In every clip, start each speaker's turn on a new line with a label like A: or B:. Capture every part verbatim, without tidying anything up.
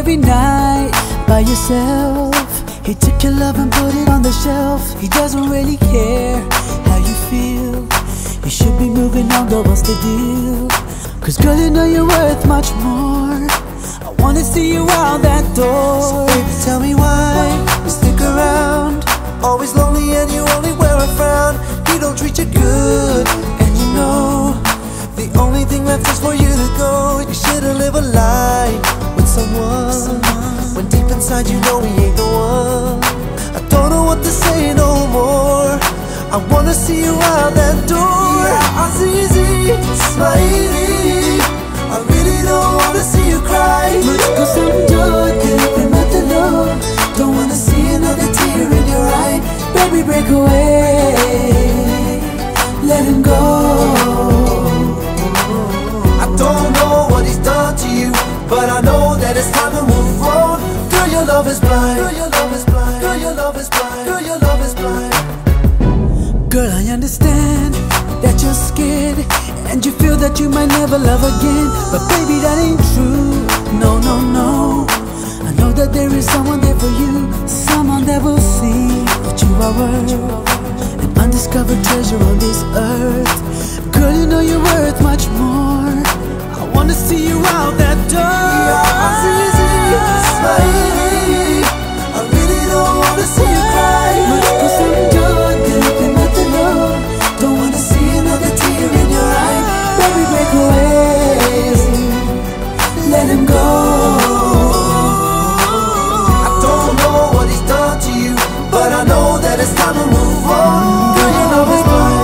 A: every night by yourself. He took your love and put it on the shelf. He doesn't really care how you feel. You should be moving on, though, what's the deal? Cause girl, you know you're worth much more. I wanna see you out that door.
B: So baby, tell me why you stick around. Always lonely and you only wear a frown. He don't treat you good, and you know the only thing left is for you to go. You shouldn't live a lie with someone when deep inside you know he ain't the one. I don't know what to say no more. I wanna see you out that door. Yeah, Azizi, Smiley, I really don't wanna see you cry.
A: Cause I'm done, living at the low. Don't wanna see another tear in your eye. Baby, break away, let him go.
B: I don't know what he's done to you, but I know that it's time to move on. Girl, your love is blind. Girl, your love is blind. Girl, your love is blind. Girl, your love is blind.
A: Girl, I understand that you're scared and you feel that you might never love again. But baby, that ain't true. No, no, no. I know that there is someone there for you, someone that will see what you are worth, an undiscovered treasure on this earth. Girl, you know you're worth much more. I wanna see you out that door.
B: Yeah, Azizi, Smiley, I really don't wanna see you cry.
A: Cause I'm done, living at the low. Don't wanna see another tear in your eye. Baby, break away, let him go.
B: I don't know what he's done to you, but I know that it's time to move on. Girl, your love is blind.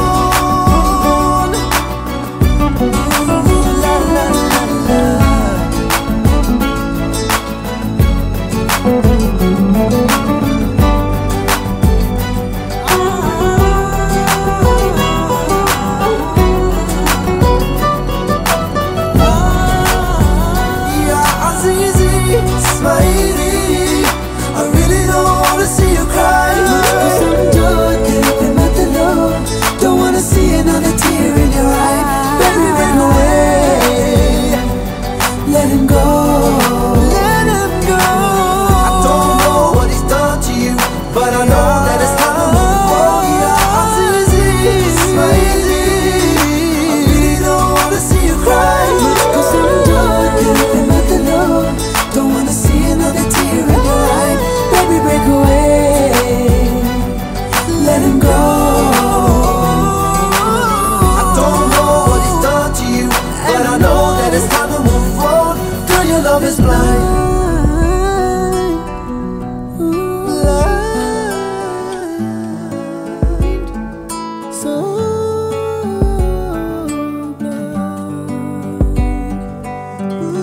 B: Smiley, I really don't wanna see you cry.
A: Cause I'm done, living at the low. Don't wanna see another tear in your eye. Baby, run away, let him go, let him go.
B: I don't know what he's done to you, but I know that it's time to move on. Yeah, Azizi, Smiley, I really don't wanna see you cry.
A: Cause I'm done, living at the low. Don't wanna see another tear in your eye. Baby, break away, let him go.
B: I don't know what he's done to you, but I know that it's time to move on. Girl, your love is blind.
A: So blind.